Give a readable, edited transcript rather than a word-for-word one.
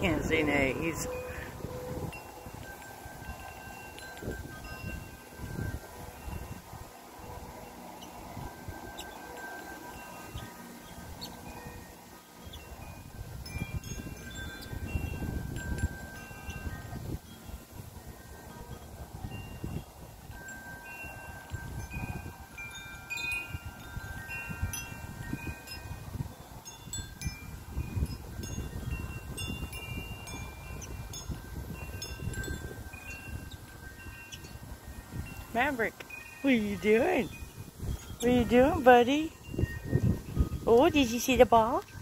can't say nays. Maverick, what are you doing? What are you doing, buddy? Oh, did you see the ball?